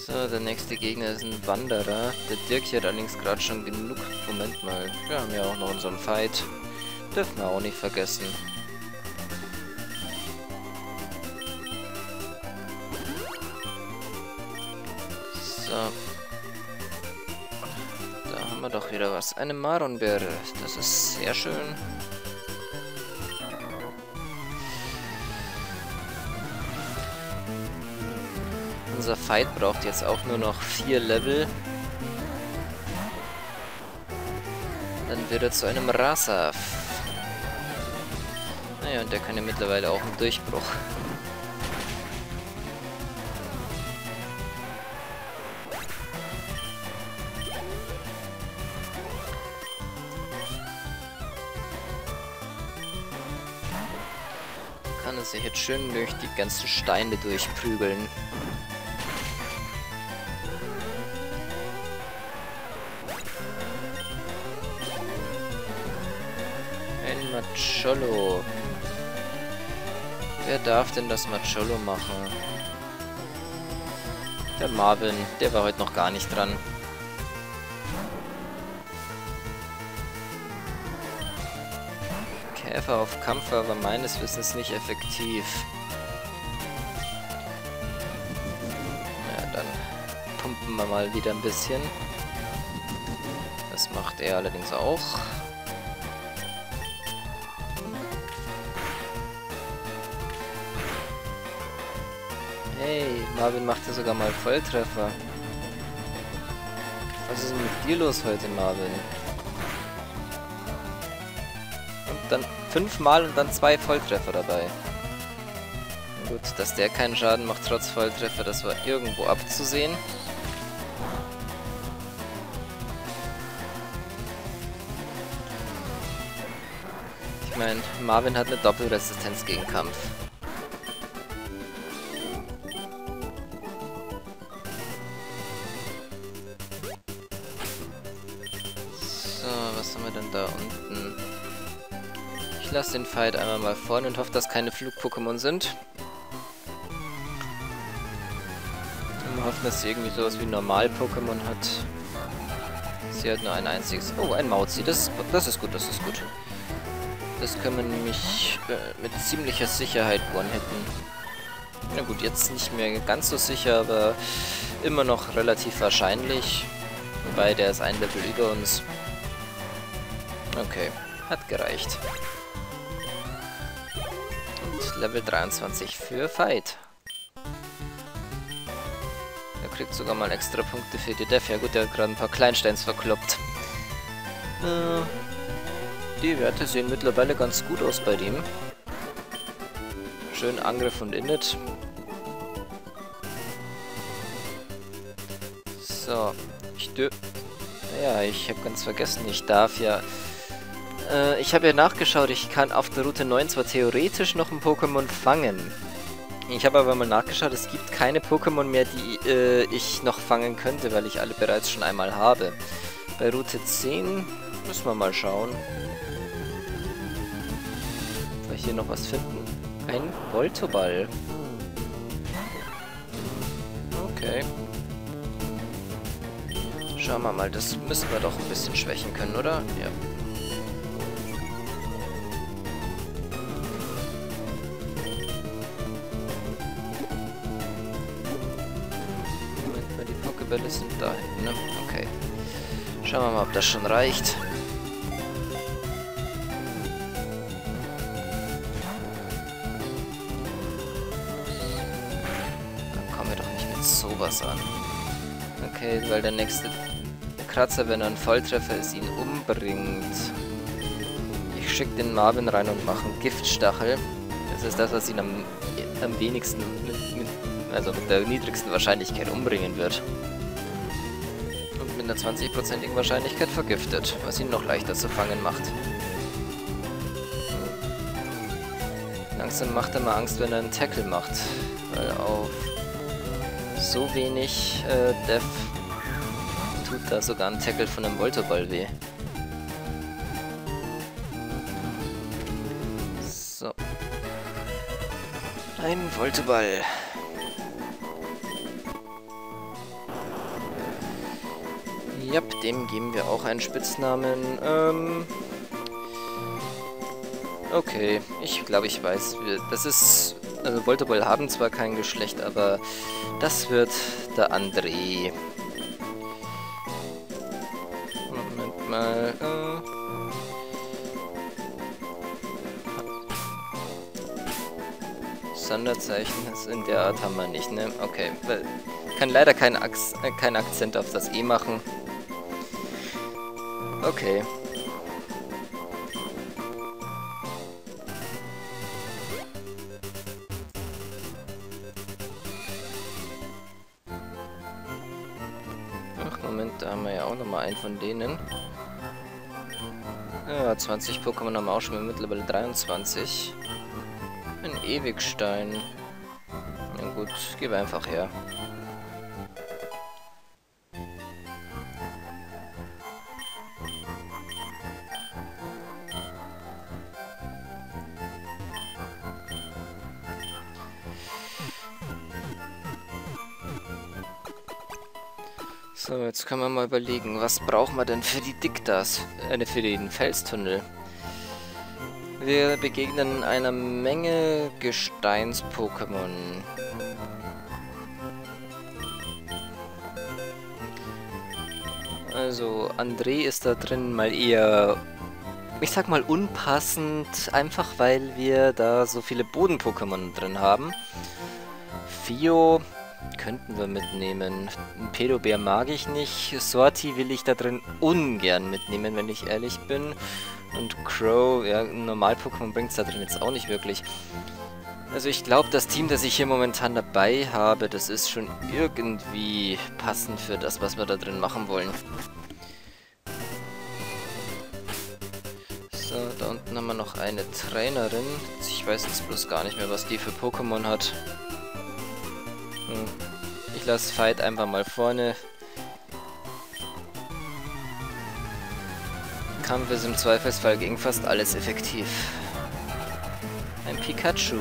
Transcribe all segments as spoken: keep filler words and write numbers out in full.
So, der nächste Gegner ist ein Wanderer. Der Dirk hier hat allerdings gerade schon genug. Moment mal, wir haben ja auch noch unseren Fight. Dürfen wir auch nicht vergessen. So. Da haben wir doch wieder was. Eine Maronbeere. Das ist sehr schön. Unser Fight braucht jetzt auch nur noch vier Level. Dann wird er zu einem Rasaf. Naja, und der kann ja mittlerweile auch einen Durchbruch. Kann er sich jetzt schön durch die ganzen Steine durchprügeln. Ein Macholo. Wer darf denn das Macholo machen? Der Marvin, der war heute noch gar nicht dran. Käfer auf Kampfer war meines Wissens nicht effektiv. Ja, dann pumpen wir mal wieder ein bisschen. Das macht er allerdings auch. Hey, Marvin machte sogar mal Volltreffer. Was ist denn mit dir los heute, Marvin? Und dann fünfmal und dann zwei Volltreffer dabei. Gut, dass der keinen Schaden macht trotz Volltreffer, das war irgendwo abzusehen. Ich meine, Marvin hat eine Doppelresistenz gegen Kampf. Was haben wir denn da unten? Ich lasse den Fight einmal mal vorne und hoffe, dass keine Flug-Pokémon sind. Und hoffen, dass sie irgendwie sowas wie Normal-Pokémon hat. Sie hat nur ein einziges... Oh, ein Mauzi. Das, das ist gut, das ist gut. Das können wir nämlich äh, mit ziemlicher Sicherheit one-hitten. Na gut, jetzt nicht mehr ganz so sicher, aber immer noch relativ wahrscheinlich. Wobei, der ist ein Level über uns. Okay, hat gereicht. Und Level dreiundzwanzig für Fight. Er kriegt sogar mal extra Punkte für die Def. Ja gut, der hat gerade ein paar Kleinsteins verkloppt. Äh, die Werte sehen mittlerweile ganz gut aus bei dem. Schön Angriff und Init. So, ich dür... Ja, ich habe ganz vergessen, ich darf ja... Äh, ich habe ja nachgeschaut, ich kann auf der Route neun zwar theoretisch noch ein Pokémon fangen. Ich habe aber mal nachgeschaut, es gibt keine Pokémon mehr, die äh, ich noch fangen könnte, weil ich alle bereits schon einmal habe. Bei Route zehn müssen wir mal schauen. Ob wir hier noch was finden. Ein Voltoball. Okay. Schauen wir mal, das müssen wir doch ein bisschen schwächen können, oder? Ja. Moment mal, die Pokébälle sind da hinten, ne? Okay. Schauen wir mal, ob das schon reicht. Dann kommen wir doch nicht mit sowas an. Okay, weil der nächste Kratzer, wenn er ein Volltreffer ist, ihn umbringt. Ich schicke den Marvin rein und mache einen Giftstachel. Das ist das, was ihn am, am wenigsten, mit, mit, also mit der niedrigsten Wahrscheinlichkeit umbringen wird. Und mit einer zwanzigprozentigen Wahrscheinlichkeit vergiftet, was ihn noch leichter zu fangen macht. Langsam macht er mal Angst, wenn er einen Tackle macht, weil auf so wenig äh, Def tut da sogar ein Tackle von einem Voltoball weh. So. Ein Voltoball. Ja, dem geben wir auch einen Spitznamen. Ähm... Okay, ich glaube, ich weiß. Das ist... Also Voltoball haben zwar kein Geschlecht, aber das wird der André. Moment mal. Äh Sonderzeichen in der Art haben wir nicht, ne? Okay. Kann leider keinen Ax äh, kein Akzent auf das E machen. Okay. Ach, Moment, da haben wir ja auch nochmal einen von denen. Ja, zwanzig Pokémon haben wir auch schon mittlerweile dreiundzwanzig. Ein Ewigstein. Na gut, gib einfach her. So, jetzt können wir mal überlegen, was brauchen wir denn für die Diktas, äh, für den Felstunnel? Wir begegnen einer Menge Gesteins-Pokémon. Also, André ist da drin mal eher, ich sag mal, unpassend, einfach weil wir da so viele Boden-Pokémon drin haben. Fio könnten wir mitnehmen. Ein Pedobär mag ich nicht. Sorti will ich da drin ungern mitnehmen, wenn ich ehrlich bin. Und Crow, ja, ein Normal-Pokémon bringt es da drin jetzt auch nicht wirklich. Also ich glaube, das Team, das ich hier momentan dabei habe, das ist schon irgendwie passend für das, was wir da drin machen wollen. So, da unten haben wir noch eine Trainerin. Ich weiß jetzt bloß gar nicht mehr, was die für Pokémon hat. Hm. Ich lasse Fight einfach mal vorne. Kampf ist im Zweifelsfall gegen fast alles effektiv. Ein Pikachu.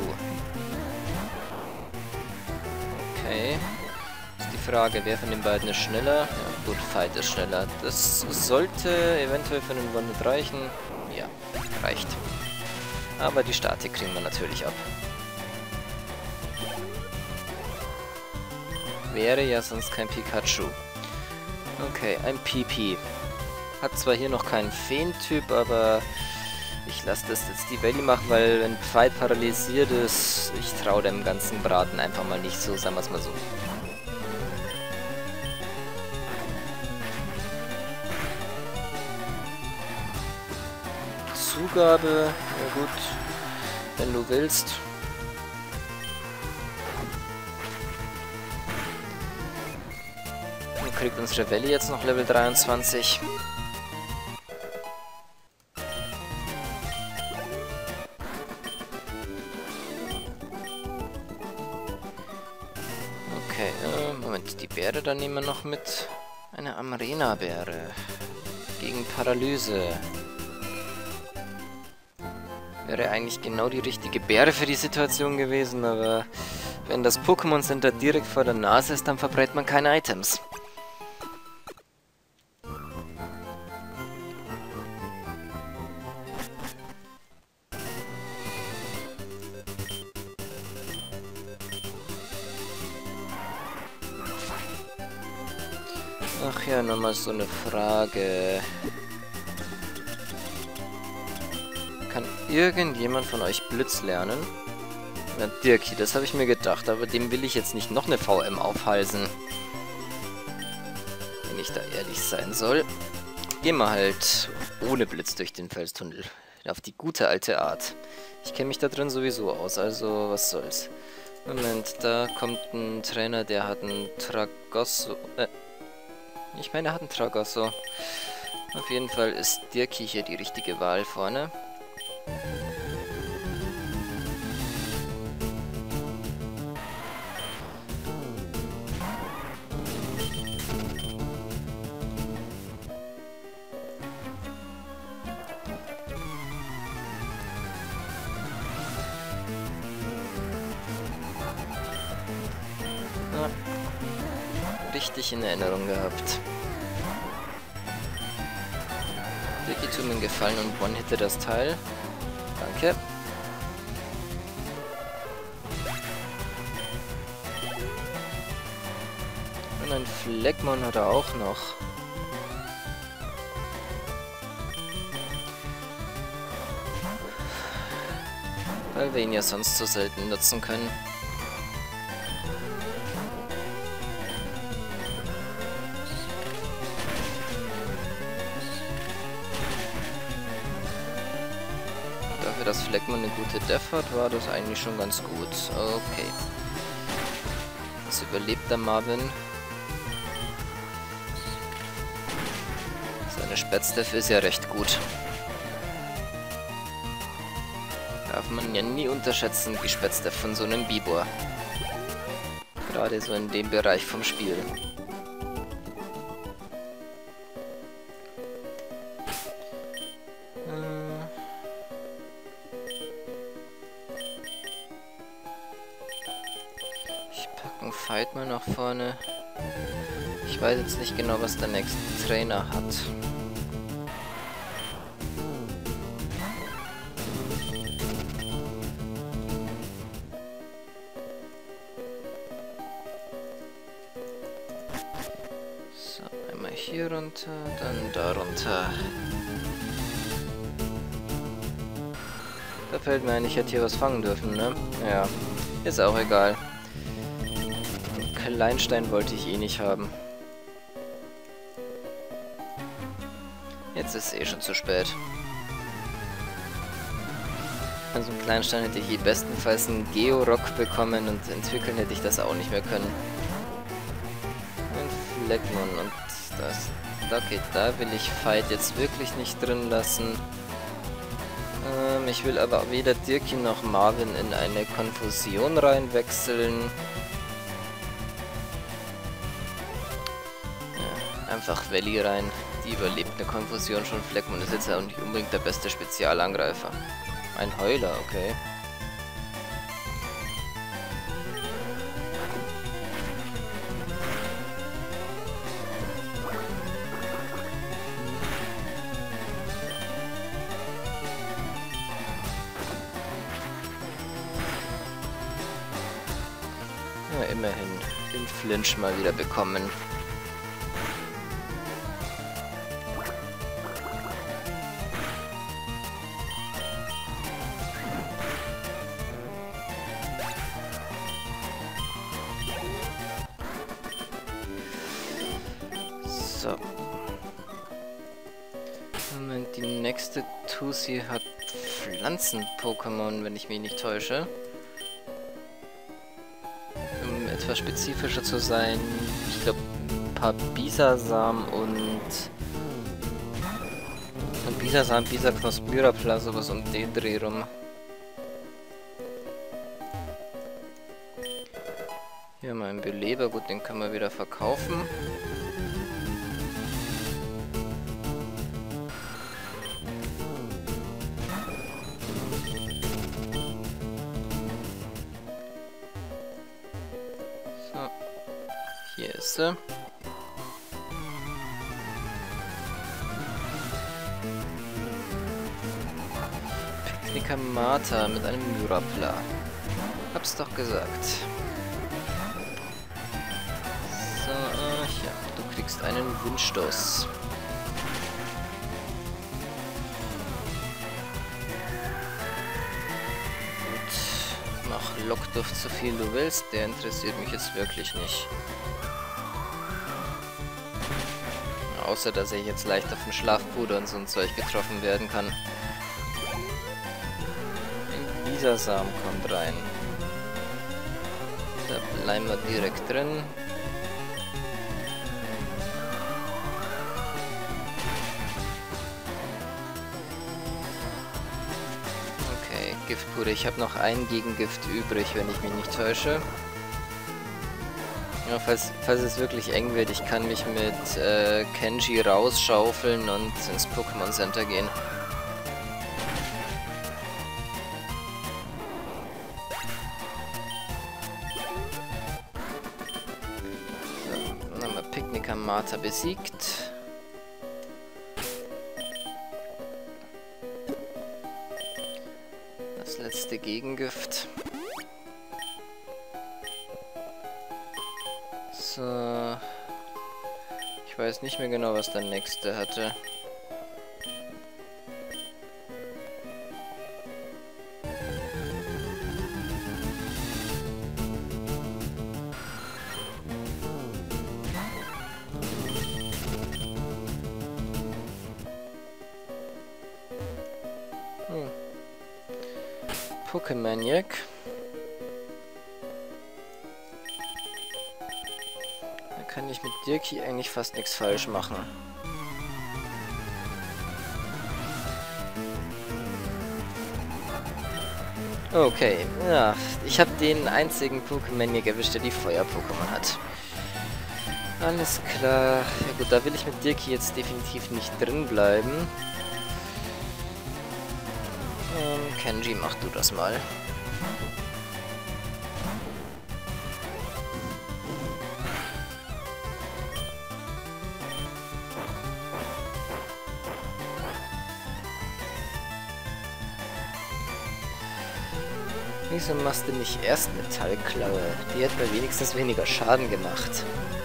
Okay. Ist die Frage, wer von den beiden ist schneller? Ja, gut, Fight ist schneller. Das sollte eventuell für einen One-Hit reichen. Ja, reicht. Aber die Statik kriegen wir natürlich ab. Wäre ja sonst kein Pikachu. Okay, ein Pipi. Hat zwar hier noch keinen Feentyp, aber ich lasse das jetzt die Valley machen, weil wenn Fight paralysiert ist, ich traue dem ganzen Braten einfach mal nicht so, sagen wir es mal so. Zugabe, ja gut, wenn du willst. Dann kriegt unsere Valley jetzt noch Level dreiundzwanzig. Okay, äh, Moment, die Beere dann nehmen wir noch mit. Eine Amrena-Beere. Gegen Paralyse. Wäre eigentlich genau die richtige Beere für die Situation gewesen, aber wenn das Pokémon Center direkt vor der Nase ist, dann verbraucht man keine Items. Ach ja, nochmal so eine Frage. Kann irgendjemand von euch Blitz lernen? Na, Dirki, das habe ich mir gedacht, aber dem will ich jetzt nicht noch eine V M aufhalsen. Wenn ich da ehrlich sein soll. Gehen wir halt ohne Blitz durch den Felstunnel. Auf die gute alte Art. Ich kenne mich da drin sowieso aus, also was soll's. Moment, da kommt ein Trainer, der hat einen Tragosso. Äh, ich meine, er hat einen Tragosso. Auf jeden Fall ist Dirki hier die richtige Wahl vorne. Ja, richtig in Erinnerung gehabt. Bitte tu mir einen Gefallen und one-hitte das Teil. Danke. Und ein Fleckmon hat er auch noch. Weil wir ihn ja sonst so selten nutzen können. Dafür, dass Fleckmon eine gute Def hat, war das eigentlich schon ganz gut. Okay. Jetzt überlebt der Marvin. Seine Spätzdef ist ja recht gut. Darf man ja nie unterschätzen, die Spätzdef von so einem Bibor. Gerade so in dem Bereich vom Spiel. Ich packe einen Fight mal nach vorne. Ich weiß jetzt nicht genau, was der nächste Trainer hat. So, einmal hier runter, dann da runter. Da fällt mir ein, ich hätte hier was fangen dürfen, ne? Ja, ist auch egal. Den Kleinstein wollte ich eh nicht haben. Jetzt ist es eh schon zu spät. Also einen Kleinstein hätte ich eh bestenfalls einen Geo-Rock bekommen und entwickeln hätte ich das auch nicht mehr können. Ein Fleckmon und das. Okay, da will ich Fight jetzt wirklich nicht drin lassen. Ähm, ich will aber weder Dirki noch Marvin in eine Konfusion reinwechseln. Ja, einfach Valley rein. Die überlebt eine Konfusion schon. Fleckmon ist jetzt auch nicht unbedingt der beste Spezialangreifer. Ein Heuler, okay. Ja, immerhin den Flinch mal wieder bekommen. So. Moment, die nächste Tusi hat Pflanzen-Pokémon, wenn ich mich nicht täusche. Um etwas spezifischer zu sein, ich glaube ein paar Bisasam und und Bisasam, Bisaknosp, Myrapla, sowas um den Dreh rum. Hier mal ein Beleber, gut, den können wir wieder verkaufen. So, hier ist sie. Picnicamata mit einem Myrapla. Hab's doch gesagt. So, äh, ja, du kriegst einen Windstoß. Gut, mach Lockduft so viel du willst, der interessiert mich jetzt wirklich nicht. Außer, dass ich jetzt leicht auf den Schlafpuder und so ein Zeug getroffen werden kann. Ein Bisasam kommt rein. Da bleiben wir direkt drin. Okay, Giftpuder. Ich habe noch ein Gegengift übrig, wenn ich mich nicht täusche. Ja, falls, falls es wirklich eng wird, ich kann mich mit äh, Kenji rausschaufeln und ins Pokémon Center gehen. So, dann haben wir Picnicamata besiegt. nächste Gegengift. So. Ich weiß nicht mehr genau, was der nächste hatte. Hm. Pokemaniac. Da kann ich mit Dirkie eigentlich fast nichts falsch machen. Okay, ja, ich habe den einzigen Pokemaniac erwischt, der die Feuer-Pokémon hat. Alles klar. Ja gut, da will ich mit Dirkie jetzt definitiv nicht drin bleiben. Ähm, Kenji, mach du das mal. Wieso machst du nicht erst Metallklaue? Die hat mir wenigstens weniger Schaden gemacht.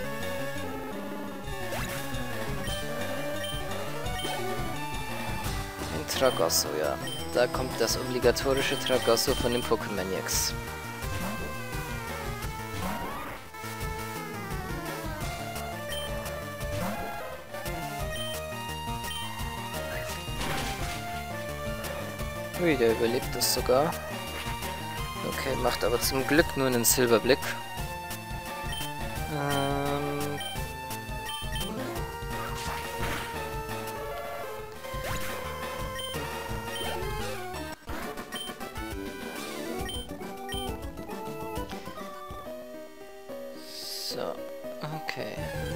Ein Tragosso, ja. Da kommt das obligatorische Tragosso von den Pokemaniacs. Ui, der überlebt das sogar. Okay, macht aber zum Glück nur einen Silberblick. Ähm... So, okay.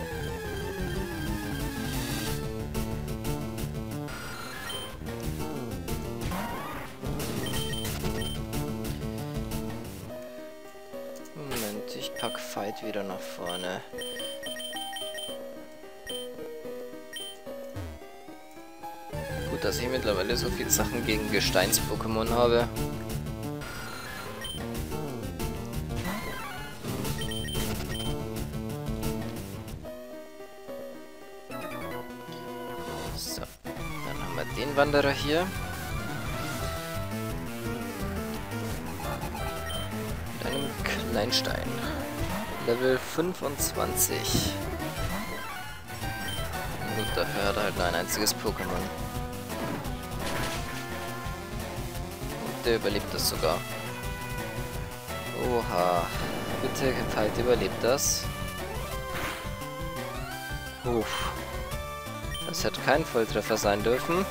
Moment, ich pack Fight wieder nach vorne. Gut, dass ich mittlerweile so viele Sachen gegen Gesteins-Pokémon habe. So, dann haben wir den Wanderer hier. Mit einem Kleinstein. Level fünfundzwanzig. Gut, dafür hat er halt nur ein einziges Pokémon. Und der überlebt das sogar. Oha. Bitte, Fight überlebt das. Uff. Das hätte kein Volltreffer sein dürfen.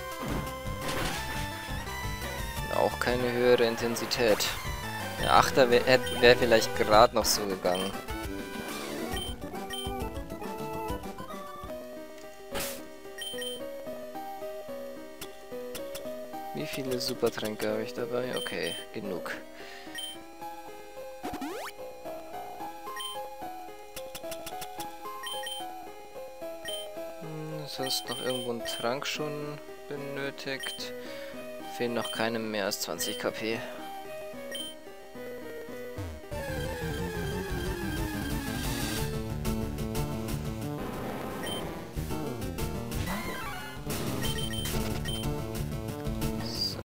Auch keine höhere Intensität. Der Achter wäre wär vielleicht gerade noch so gegangen. Wie viele Supertränke habe ich dabei? Okay, genug. Hm, sonst noch irgendwo ein Trank schon benötigt. Fehlen noch keinem mehr als zwanzig KP.